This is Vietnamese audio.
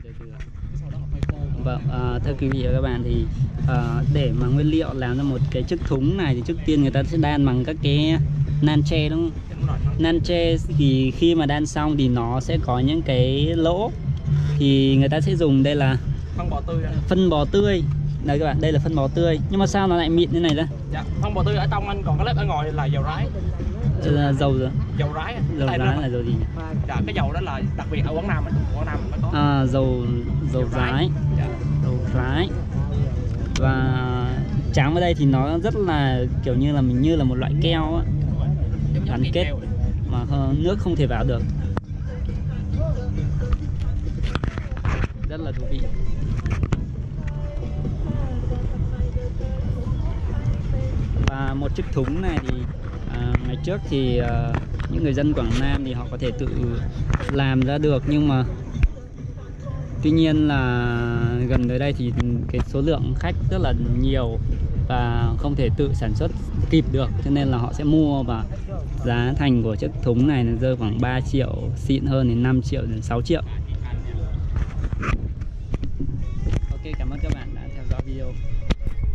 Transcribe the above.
Vâng, thưa quý vị và các bạn thì để mà nguyên liệu làm ra một cái chiếc thúng này thì trước tiên người ta sẽ đan bằng các cái nan tre, đúng không? Nan tre thì khi mà đan xong thì nó sẽ có những cái lỗ, thì người ta sẽ dùng đây là phân bò tươi. Đây các bạn, đây là phân bò tươi. Nhưng mà sao nó lại mịn như này ra? Dạ, phân bò tươi ở trong anh, còn cái lớp ở ngoài là dầu rái. Là dầu rồi. Dầu rái. Dầu rái là dầu gì? Dạ, cái dầu đó là đặc biệt ở Quảng Nam mình mới có. Dầu rái. Dạ. Dầu rái. Và tráng vào đây thì nó rất là kiểu như là mình như là một loại keo á, gắn kết mà nước không thể vào được. Rất là thú vị. Và một chiếc thúng này thì ngày trước thì những người dân Quảng Nam thì họ có thể tự làm ra được, nhưng mà tuy nhiên là gần tới đây thì cái số lượng khách rất là nhiều và không thể tự sản xuất kịp được, cho nên là họ sẽ mua, và giá thành của chiếc thúng này là rơi khoảng 3 triệu, xịn hơn đến 5 triệu đến 6 triệu. Ok, cảm ơn các bạn đã theo dõi video.